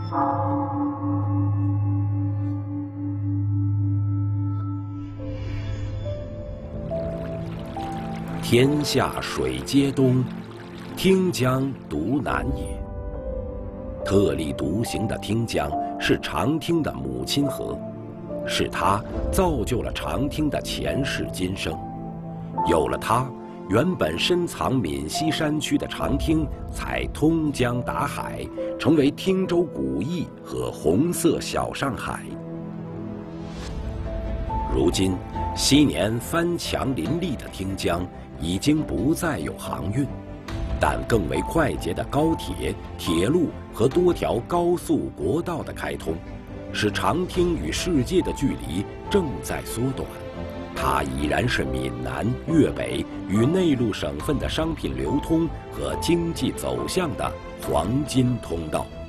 天下水皆东，汀江独南也。特立独行的汀江是长汀的母亲河，是它造就了长汀的前世今生。有了它，原本深藏闽西山区的长汀才通江达海，成为汀州古邑和红色小上海。如今，昔年翻墙林立的汀江已经不再有航运，但更为快捷的高铁、铁路和多条高速国道的开通，使长汀与世界的距离正在缩短。它已然是闽南、粤北与内陆省份的商品流通和经济走向的黄金通道。